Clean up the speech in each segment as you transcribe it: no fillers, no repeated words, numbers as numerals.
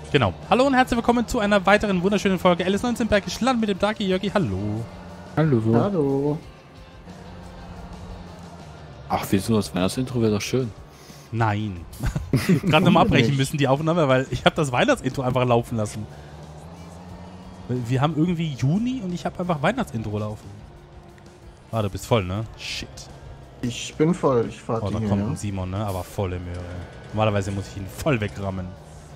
Genau. Hallo und herzlich willkommen zu einer weiteren wunderschönen Folge LS19 Bergisch Land mit dem Darky Jörgi. Hallo. Hallo. Hallo. Ach, wieso? Das Weihnachtsintro wäre doch schön. Nein. Gerade nochmal abbrechen müssen die Aufnahme, weil ich habe das Weihnachtsintro einfach laufen lassen. Wir haben irgendwie Juni und ich habe einfach Weihnachtsintro laufen. Ah, du bist voll, ne? Shit. Ich bin voll, ich fahre Oh, da kommt ein Simon, ne? Aber volle Möhre. Normalerweise muss ich ihn voll wegrammen.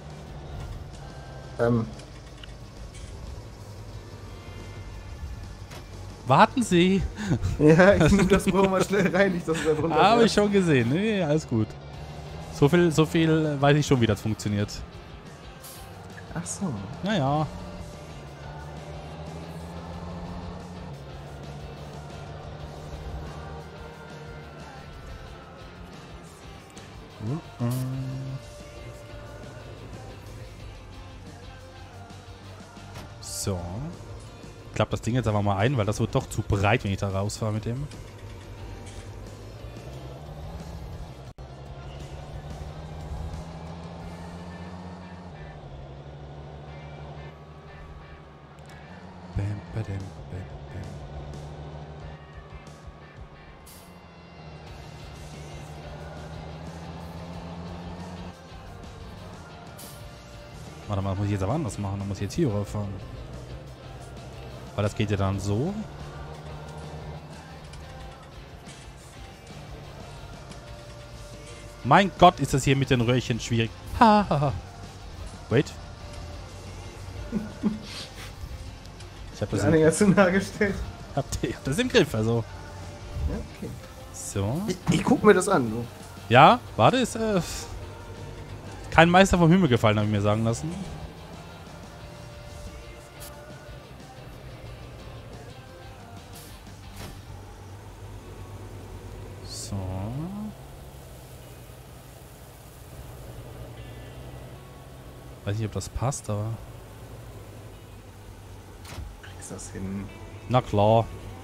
Warten Sie! Ja, ich nehme das Rohr mal schnell rein, nicht, dass es da drunter Habe ich schon gesehen. Nee, alles gut. So viel weiß ich schon, wie das funktioniert. Ach so. Naja. So. Ich klappe das Ding jetzt einfach mal ein, weil das wird doch zu breit, wenn ich da rausfahre mit dem. Bam, badam, bam, bam. Warte mal, das muss ich jetzt aber anders machen. Dann muss ich jetzt hier rauffahren. Weil das geht ja dann so. Mein Gott, ist das hier mit den Röhrchen schwierig. Hahaha. Wait. Ich habe das, Zu nah gestellt. hab das im Griff, also. Ja, okay. So. Ich guck mir das an, du. Ja, warte, ist kein Meister vom Himmel gefallen, habe ich mir sagen lassen. So. Weiß nicht, ob das passt, aber... Kriegst das hin. Na klar.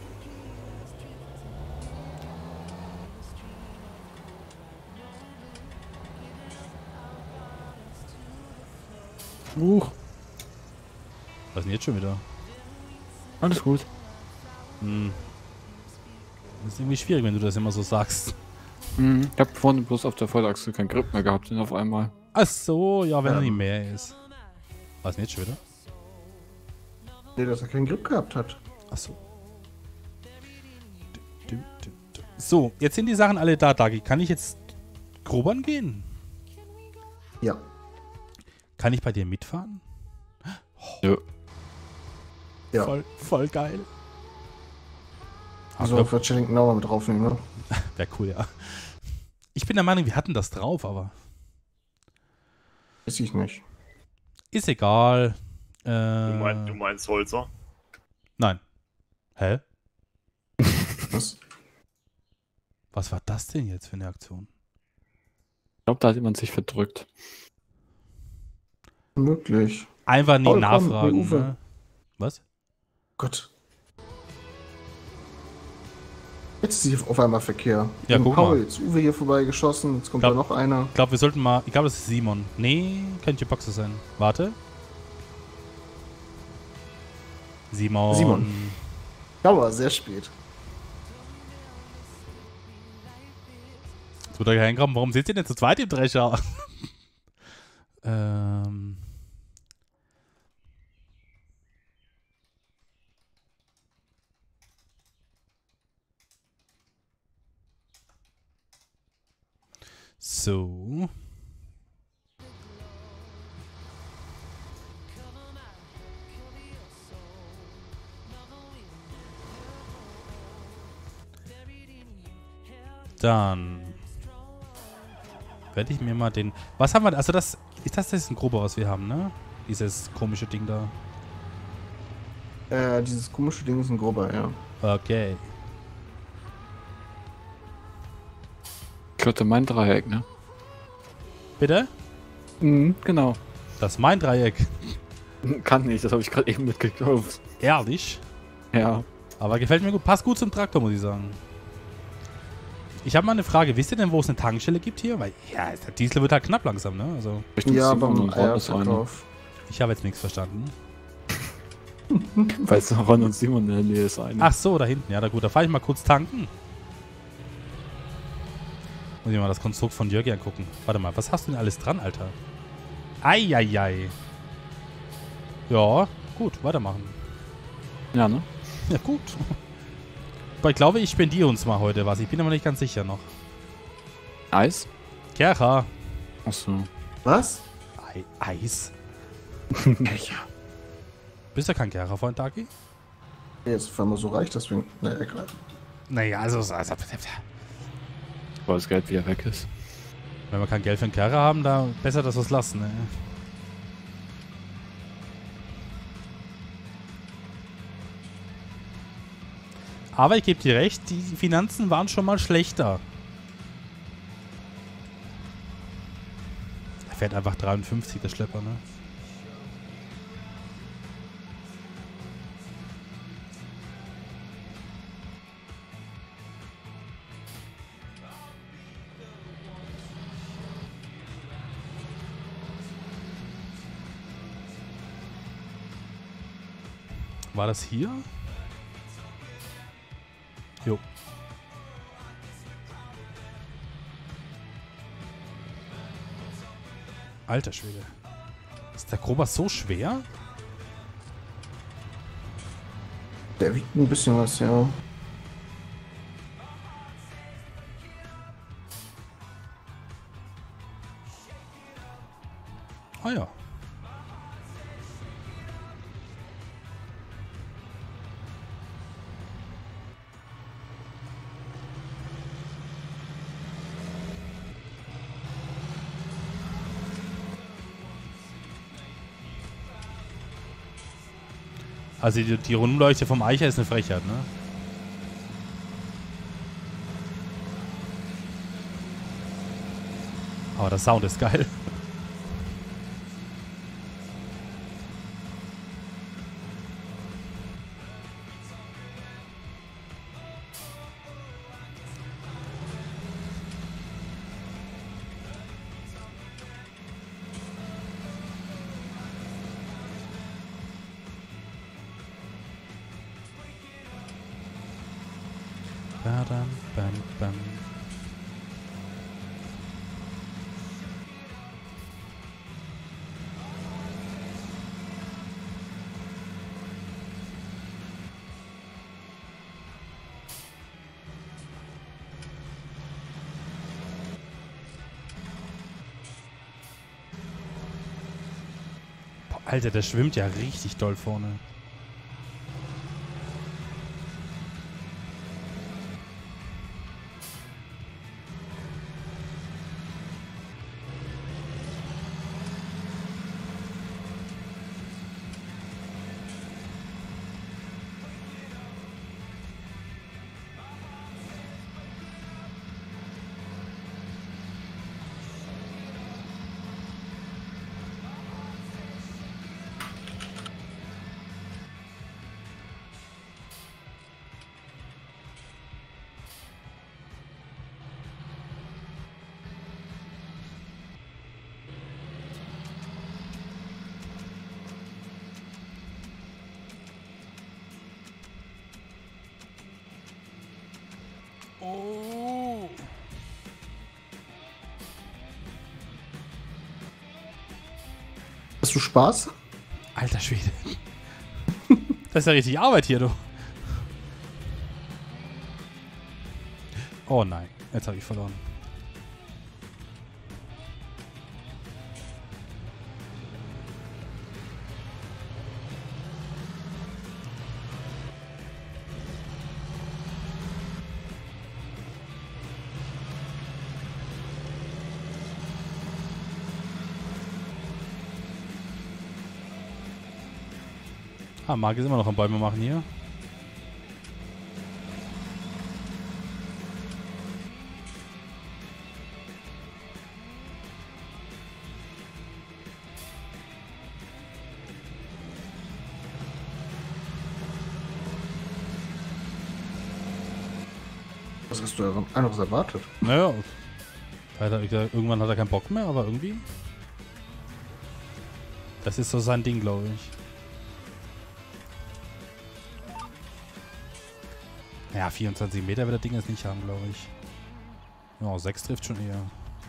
Was ist denn jetzt schon wieder? Alles gut. Hm. Das ist irgendwie schwierig, wenn du das immer so sagst. Ich habe vorhin bloß auf der Vorderachse keinen Grip mehr gehabt und auf einmal. Ach so, ja, wenn er nicht mehr ist. Was ist denn jetzt schon wieder? Nee, dass er keinen Grip gehabt hat. Ach so. So, jetzt sind die Sachen alle da, Dagi. Kann ich jetzt grobern gehen? Ja. Kann ich bei dir mitfahren? Ja. Ja. Voll geil. Also auf der Chilling Now mit draufnehmen, ne? Wäre cool, ja. Ich bin der Meinung, wir hatten das drauf, aber Weiß ich nicht. ist egal. Du meinst Holzer? Nein. Hä? Was? Was war das denn jetzt für eine Aktion? Ich glaube, da hat jemand sich verdrückt. Möglich. Einfach nie Paul, komm, nachfragen. Uwe. Ne? Was? Gott. Jetzt ist hier auf einmal Verkehr. Ja, Und guck Paul, mal. jetzt Uwe hier vorbeigeschossen. Jetzt kommt Glaub- da noch einer. Ich glaube, wir sollten mal... Ich glaube, das ist Simon. Nee, könnte Boxer sein. Warte. Simon. Aber sehr spät. Jetzt wird er reinkommen. Warum sitzt ihr denn zu zweit im Drescher? So. Dann werde ich mir mal den... Was haben wir... Also das... Das ist ein grober, was wir haben, ne? Dieses komische Ding da. Dieses komische Ding ist ein grober, ja. Okay. Ich hörte mein Dreieck, ne? Bitte? Genau. Das ist mein Dreieck. Kann nicht, das habe ich gerade eben mitgekauft. Ehrlich? Ja. Aber gefällt mir gut. Passt gut zum Traktor, muss ich sagen. Ich habe mal eine Frage. Wisst ihr denn, wo es eine Tankstelle gibt hier? Weil, ja, der Diesel wird halt knapp langsam, ne? Also, Richtung Ja, Simon beim und Ron ist einer. Eierverkauf. Ich habe jetzt nichts verstanden. Falls Ron und Simon in der Nähe ist, eine. Ach so, da hinten. Ja, da gut. Da fahre ich mal kurz tanken. Muss ich mal das Konstrukt von Jörgi angucken. Warte mal, was hast du denn alles dran, Alter? Eieiei. Ja, gut, weitermachen. Ja, ne? Ja, gut. Aber ich glaube, ich spendiere uns mal heute was. Ich bin aber nicht ganz sicher noch. Eis? Kercher. Achso. Was? Eis. Bist du kein Kercher-Freund, Daki? Jetzt auf einmal so reich, deswegen. Naja, egal. Naja, also Weil das Geld wieder weg ist. wenn wir kein Geld für einen Kercher haben, da besser, dass wir es lassen. Ne? Aber ich gebe dir recht, die Finanzen waren schon mal schlechter. Er fährt einfach 53, der Schlepper, ne? War das hier? Jo. Alter Schwede. Ist der Grobers so schwer? Der wiegt ein bisschen was, ja. Ah ja. Also die Rundumleuchte vom Eicher ist eine Frechheit, ne? Aber der Sound ist geil. Badam, bam, bam. Boah, Alter, der schwimmt ja richtig doll vorne. Oh. Hast du Spaß? Alter Schwede. Das ist ja richtig Arbeit hier, du. Oh nein, jetzt habe ich verloren. Ah, Marc ist immer noch am Bäume machen hier. Was hast du anderes erwartet? Naja, irgendwann hat er keinen Bock mehr, aber irgendwie... Das ist so sein Ding, glaube ich. Ja, 24 Meter wird das Ding jetzt nicht haben, glaube ich. Ja, 6 trifft schon eher.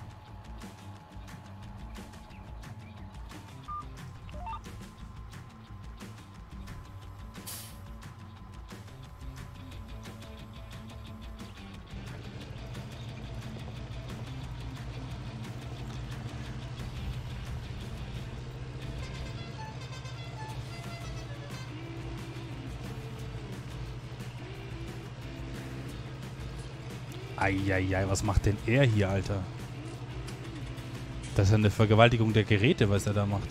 Eieiei, was macht denn er hier, Alter? Das ist eine Vergewaltigung der Geräte, was er da macht.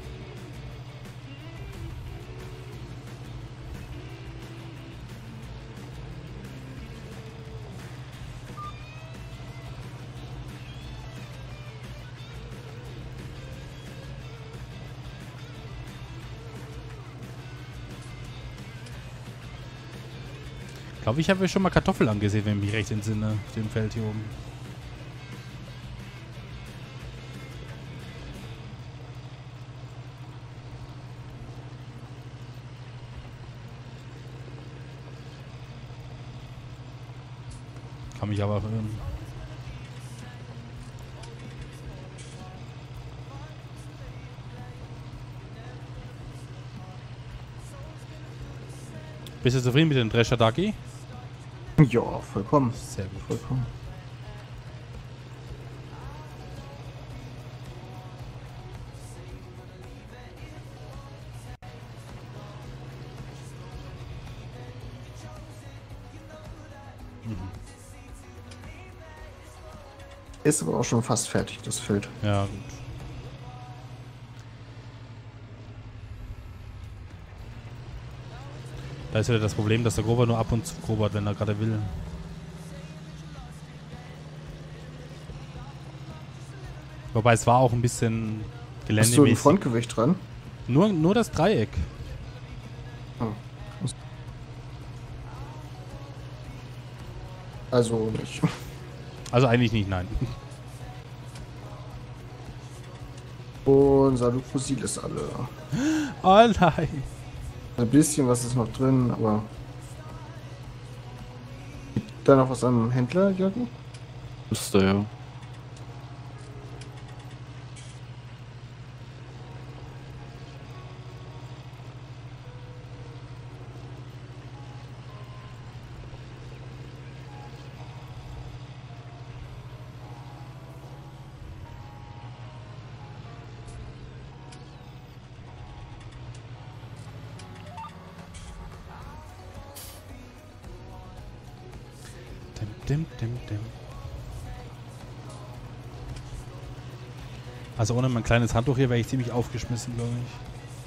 Ich glaube, ich habe mir schon mal Kartoffel angesehen, wenn ich mich recht entsinne, auf dem Feld hier oben. Kann mich aber irren. Bist du zufrieden mit dem Drescher, Dagi? Ja, vollkommen. Sehr gut. Vollkommen. Ist aber auch schon fast fertig, das Feld. Ja, gut. Da ist wieder das Problem, dass der Grober nur ab und zu grobert, wenn er gerade will. Wobei es war auch ein bisschen Hast du ein geländemäßig. Frontgewicht dran? Nur das Dreieck. Oh. Also nicht. Also eigentlich nicht, nein. Unser Lukosil ist alle. Oh nein. Ein bisschen was ist noch drin, aber. Gibt da noch was am Händler, Jürgen? Müsste ja. Dim. Also ohne mein kleines Handtuch hier wäre ich ziemlich aufgeschmissen, glaube ich.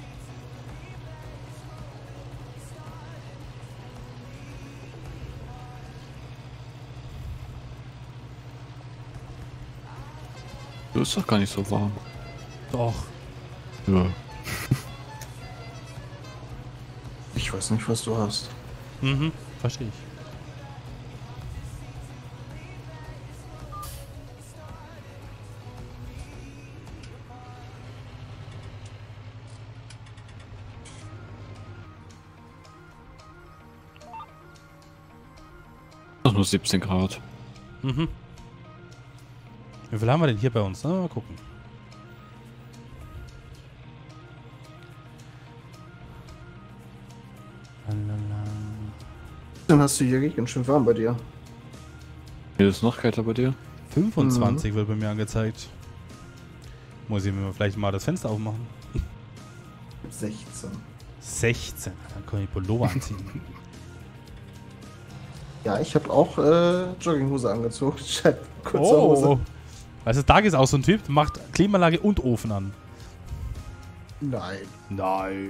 Du ist doch gar nicht so warm. Doch. Ja. Ich weiß nicht, was du hast. Mhm, verstehe ich. Doch nur 17 Grad. Mhm. Wie viel haben wir denn hier bei uns? Na, mal gucken. Dann hast du hier ganz schön warm bei dir. Hier ist noch kälter bei dir. 25 wird bei mir angezeigt. Muss ich mir vielleicht mal das Fenster aufmachen. 16. 16. Dann kann ich Pullover anziehen. Ja, ich habe auch Jogginghose angezogen. Statt kurzer Hose. Weißt du, Dag ist auch so ein Typ, macht Klimaanlage und Ofen an. Nein. Nein.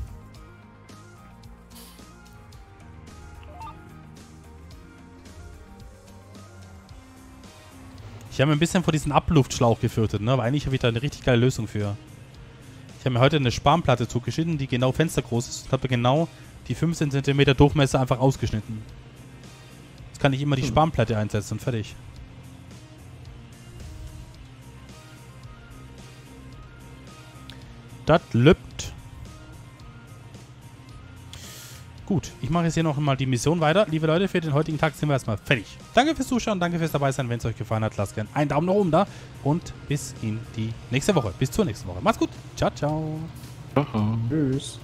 Ich habe mir ein bisschen vor diesen Abluftschlauch gefürchtet, ne? Aber eigentlich habe ich da eine richtig geile Lösung für. Ich habe mir heute eine Spanplatte zugeschnitten, die genau fenstergroß ist und habe genau die 15 cm Durchmesser einfach ausgeschnitten. Jetzt kann ich immer die Spanplatte einsetzen und fertig. Das lübt. Gut, ich mache jetzt hier noch mal die Mission weiter. Liebe Leute, für den heutigen Tag sind wir erstmal fertig. Danke fürs Zuschauen, danke fürs dabei sein. Wenn es euch gefallen hat, lasst gerne einen Daumen nach oben da. Und bis in die nächste Woche. Bis zur nächsten Woche. Macht's gut. Ciao, ciao. Ciao. Tschüss.